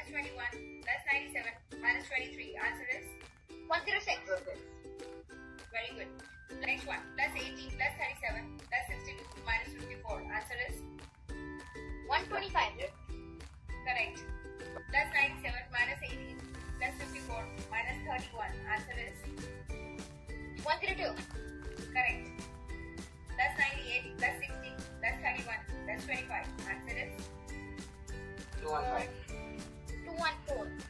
21 plus 97 minus 23. Answer is 106. very good. Next one. Plus 18 plus 37 plus 62 minus 54. Answer is 125. correct. Plus 97 minus 18 plus 54 minus 31. Answer is 102. correct. Plus 98 plus 60 plus 31 plus 25. Answer is 215. 214.